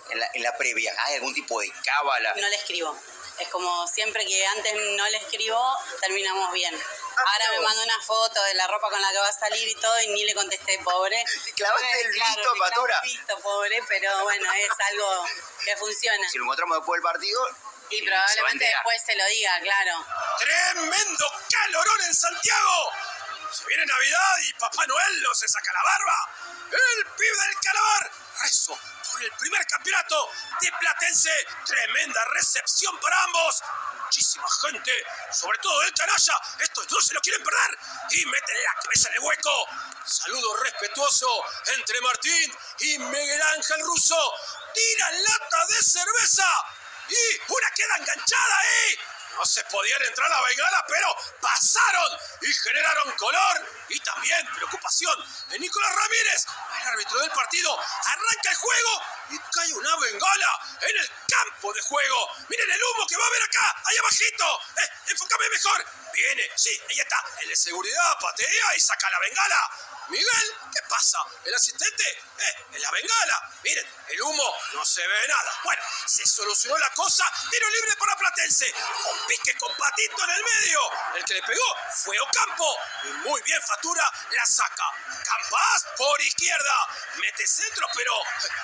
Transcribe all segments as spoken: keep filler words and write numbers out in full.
en la, en la previa? ¿Hay algún tipo de cábala? No le escribo. Es como siempre que antes no le escribo, terminamos bien. Ah, Ahora pero... me mandó una foto de la ropa con la que va a salir y todo y ni le contesté, pobre. Te clavaste el claro, visto, Patura. El visto, pobre, pero bueno, es algo que funciona. Si lo encontramos después del partido... Y probablemente después se lo diga, claro. ¡Tremendo calorón en Santiago! Se viene Navidad y Papá Noel no se saca la barba. El pibe del Calamar. Rezo por el primer campeonato de Platense. Tremenda recepción para ambos. Muchísima gente, sobre todo del canalla. Estos no se lo quieren perder. Y meten la cabeza en el hueco. Saludo respetuoso entre Martín y Miguel Ángel Russo. Tiran lata de cerveza. Y una queda enganchada ahí. No se podían entrar a la bengala, pero pasaron y generaron color y también preocupación de Nicolás Ramírez, el árbitro del partido. Arranca el juego y cae una bengala en el campo de juego. Miren el humo que va a ver acá, ahí abajito. Eh, enfócame mejor. Viene, sí, ahí está. El de seguridad patea y saca la bengala. Miguel, ¿qué pasa? ¿El asistente? Eh, en la bengala. Miren, el humo no se ve nada. Bueno, se solucionó la cosa. Tiro libre para Platense. Con pique, con patito en el medio. El que le pegó fue Ocampo. Y muy bien Fatura la saca. Campas por izquierda. Mete centro, pero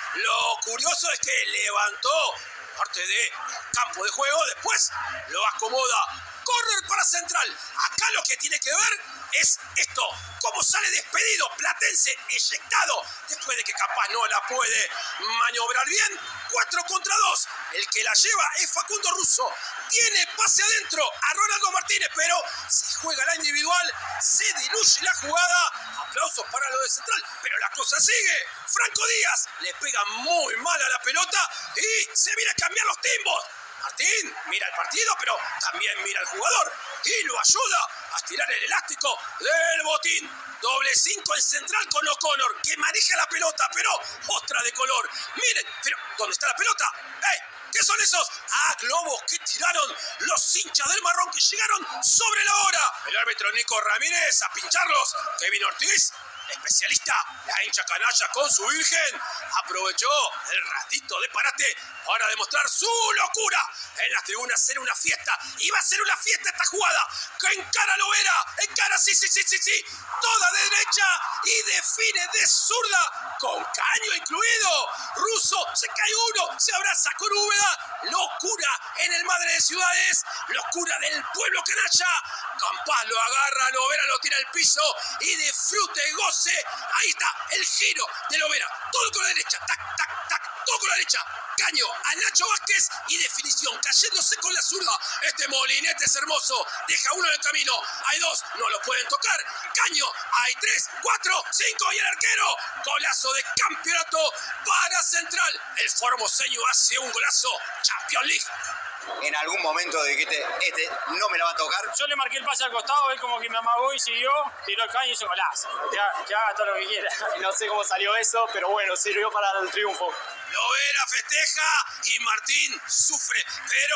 lo curioso es que levantó parte de campo de juego. Después lo acomoda. Corner para Central. Acá lo que tiene que ver es esto. Cómo sale despedido Platense, eyectado. Después de que capaz no la puede maniobrar bien. cuatro contra dos. El que la lleva es Facundo Russo. Tiene pase adentro a Ronaldo Martínez, pero se juega la individual. Se diluye la jugada. Aplausos para lo de Central, pero la cosa sigue. Franco Díaz le pega muy mal a la pelota y se viene a cambiar los timbos. Martín mira el partido, pero también mira al jugador y lo ayuda a estirar el elástico del botín. Doble cinco en Central con O'Connor, que maneja la pelota, pero otra de color. Miren, pero ¿dónde está la pelota? ¡Ey! ¿Qué son esos? Ah, globos que tiraron los hinchas del Marrón que llegaron sobre la hora. El árbitro Nico Ramírez a pincharlos. Kevin Ortiz, especialista, la hincha canalla con su virgen, aprovechó el ratito de parate para demostrar su locura. En las tribunas era una fiesta, iba a ser una fiesta esta jugada, que encara Lovera, encara, sí, sí, sí, sí, sí, toda de derecha y define de zurda, con caño incluido. Russo, se cae uno, se abraza con Úbeda, locura en el Madre de Ciudades, locura del pueblo canalla. Campas lo agarra, Lovera lo tira al piso y disfrute y goce. Ahí está el giro de Lovera, todo con la derecha, tac, tac, tac, todo con la derecha. Caño a Nacho Vázquez y definición, cayéndose con la zurda. Este molinete es hermoso, deja uno en el camino, hay dos, no lo pueden tocar. Caño, hay tres, cuatro, cinco y el arquero. Golazo de campeonato para Central. El formoseño hace un golazo, Champions League. En algún momento dijiste, este no me la va a tocar. Yo le marqué el pase al costado, él como que me amagó y siguió, tiró el caño y hizo un golazo. Que, ha- que haga todo lo que quiera. No sé cómo salió eso, pero bueno, sirvió para el triunfo. Lovera festeja y Martín sufre, pero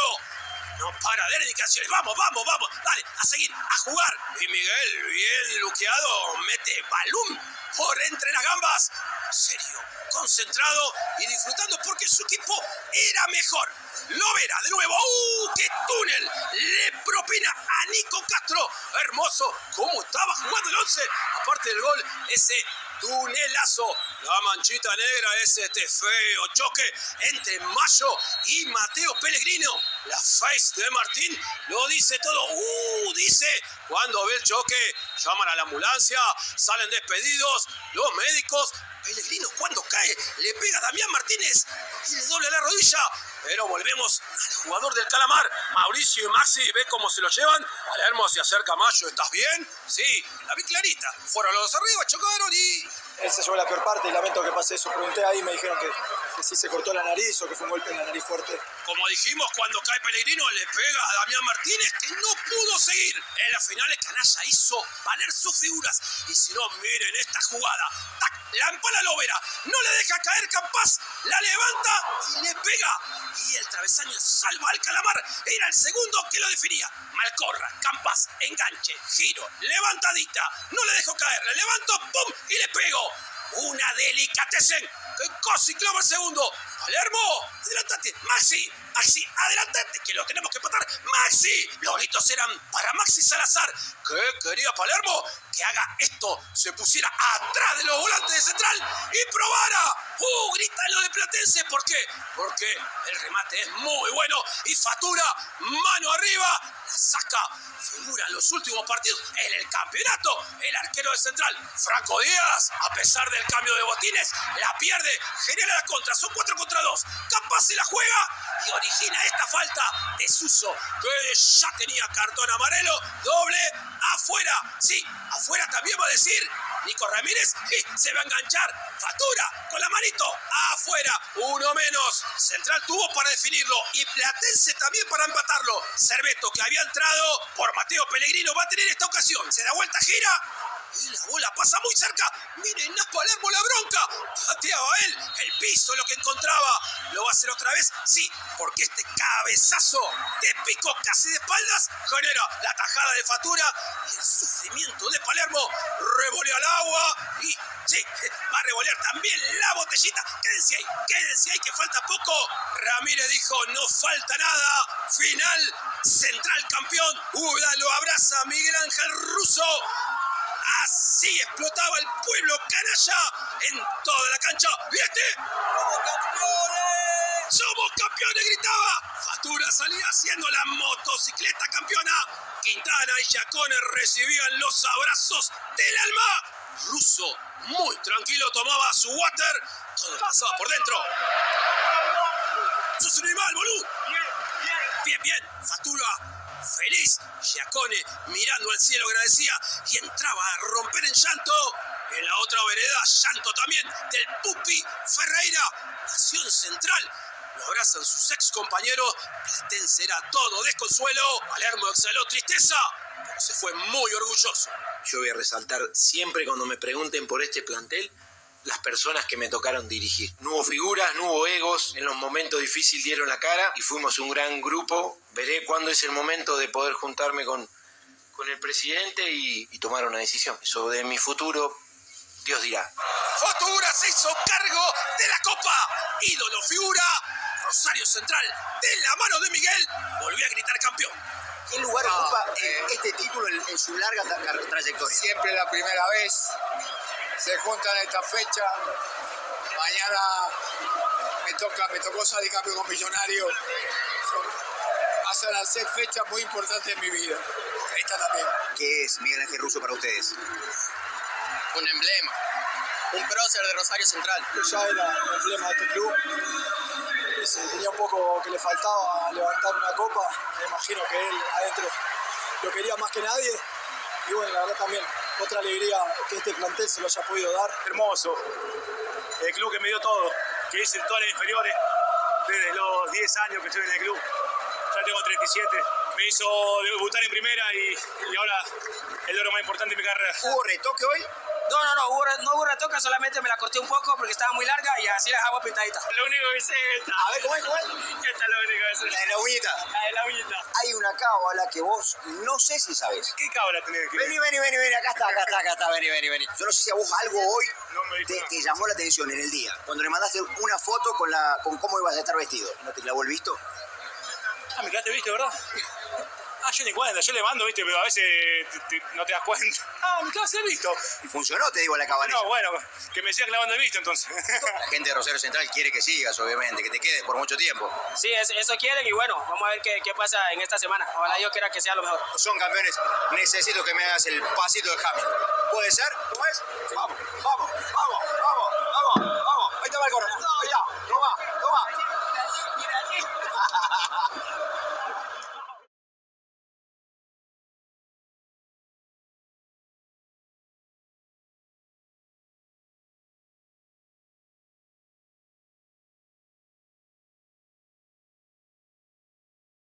no para de indicaciones. Vamos, vamos, vamos, dale, a seguir, a jugar. Y Miguel, bien luqueado, mete balón por entre las gambas. Serio, concentrado y disfrutando porque su equipo era mejor. Lovera, de nuevo, ¡uh! ¡Qué túnel! Le propina a Nico Castro. Hermoso, cómo estaba jugando el once. Aparte del gol, ese tunelazo. La manchita negra es este feo choque entre Mayo y Mateo Pellegrino. La face de Martín lo dice todo. ¡Uh! Dice, cuando ve el choque, llaman a la ambulancia, salen despedidos, los médicos. Pellegrino cuando cae, le pega a Damián Martínez y le dobla la rodilla. Pero volvemos al jugador del Calamar. Mauricio y Maxi, ve cómo se lo llevan. Palermo se acerca a Mayo, ¿estás bien? Sí, la vi clarita. Fueron los dos arriba, chocaron y... Él se llevó la peor parte y lamento que pase eso. Pregunté ahí y me dijeron que, que sí se cortó la nariz o que fue un golpe en la nariz fuerte. Como dijimos, cuando cae Pellegrino le pega a Damián Martínez, que no pudo seguir. En las finales Canalla hizo valer sus figuras. Y si no, miren esta jugada. ¡Tac! La empala Lovera. No le deja caer Campas. La levanta y le pega. Y el travesaño salva al Calamar. Era el segundo que lo definía. Malcorra, Campas, enganche, giro, levantadita. No le dejó caer. Le levanto, ¡pum! Y le pego. Una delicatessen. Que casi clava el segundo. Palermo, adelantate, Maxi, Maxi, adelantate, que lo tenemos que empatar, Maxi. Los gritos eran para Maxi Salazar, que quería Palermo que haga esto, se pusiera atrás de los volantes de Central y probara. ¡Uh! Grita lo de Platense, ¿por qué? Porque el remate es muy bueno y Fatura, mano arriba, la saca, figura en los últimos partidos en el campeonato, el arquero de Central, Franco Díaz, a pesar del cambio de botines, la pierde, genera la contra, son cuatro contra dos, capaz se la juega y origina esta falta de Suso, que ya tenía cartón amarelo, doble, afuera, sí, afuera también va a decir Nico Ramírez, y se va a enganchar, Fatura, con la manito, afuera, uno menos, Central tuvo para definirlo, y Platense también para empatarlo, Cerveto, que había entrado por Mateo Pellegrino, va a tener esta ocasión, se da vuelta, gira, y la bola pasa muy cerca. Miren a Palermo la bronca. Pateaba él. El piso lo que encontraba. ¿Lo va a hacer otra vez? Sí, porque este cabezazo de pico casi de espaldas genera la tajada de Fatura y el sufrimiento de Palermo. Revolea al agua y sí, va a revolear también la botellita. Quédense ahí, quédense ahí que falta poco. Ramírez dijo, no falta nada. Final, Central campeón. Uda lo abraza Miguel Ángel Russo. Así explotaba el pueblo canalla en toda la cancha. ¿Viste? ¡Somos campeones! ¡Somos campeones! Gritaba. Fatura salía haciendo la motocicleta campeona. Quintana y Giacone recibían los abrazos del alma. Russo, muy tranquilo, tomaba su water. Todo pasaba por dentro. ¡Sos un animal, boludo! Bien, bien. Fatura feliz, Giacone mirando al cielo agradecía y entraba a romper en llanto. En la otra vereda, llanto también del Pupi Ferreira. Nación Central, lo abrazan sus ex compañeros. Platense era todo desconsuelo. Palermo exhaló tristeza, pero se fue muy orgulloso. Yo voy a resaltar siempre cuando me pregunten por este plantel las personas que me tocaron dirigir. No hubo figuras, no hubo egos, en los momentos difíciles dieron la cara y fuimos un gran grupo. Veré cuándo es el momento de poder juntarme con, con el presidente y, y tomar una decisión. Eso de mi futuro, Dios dirá. Fatura se hizo cargo de la Copa. Ídolo figura, Rosario Central, de la mano de Miguel, volvió a gritar campeón. ¿Qué lugar ocupa eh, este título en, en su larga tra trayectoria? Siempre la primera vez. Se juntan esta fecha. Mañana me toca, me tocó salir campeón con Millonario. Son, pasan a ser fechas muy importantes en mi vida. Esta también. ¿Qué es Miguel Ángel Russo para ustedes? Un emblema. Un prócer de Rosario Central. Ya era el emblema de este club. Sí, tenía un poco que le faltaba levantar una copa. Me imagino que él adentro lo quería más que nadie. Y bueno, la verdad también, otra alegría que este plantel se lo haya podido dar. Hermoso. El club que me dio todo, que hice todas las inferiores desde los diez años que estoy en el club. Ya tengo treinta y siete. Me hizo debutar en primera y, y ahora el logro más importante de mi carrera. ¿Hubo retoque hoy? No, no, no, hubo, no hubo retoque, solamente me la corté un poco porque estaba muy larga y así la dejamos pintadita. Lo único que sé es esta. A ver, ¿cómo es? ¿Cómo es? Esta es lo único que sé. La de la uñita. La de la uñita. Hay una cábala que vos no sé si sabés. ¿Qué cábala tenés que ver? Vení, vení, vení, vení, acá está, acá está, acá está, vení, vení, vení. Yo no sé si a vos algo hoy No me te, te llamó la atención en el día. Cuando le mandaste una foto con la con cómo ibas a estar vestido. ¿No te clavó el visto? Ah, me quedaste visto, ¿verdad? Ah, yo ni cuenta, yo le mando, viste, pero a veces te, te, no te das cuenta. Ah, me quedaste el visto. Y funcionó, te digo, la cábala. No, bueno, que me siga clavando el visto entonces. La gente de Rosario Central quiere que sigas, obviamente, que te quedes por mucho tiempo. Sí, es, eso quieren y bueno, vamos a ver qué, qué pasa en esta semana. Ojalá yo quiera que sea lo mejor. Son campeones, necesito que me hagas el pasito de Hamilton. ¿Puede ser? ¿Cómo es? Vamos, vamos, vamos, vamos, vamos, vamos. Ahí está el coro.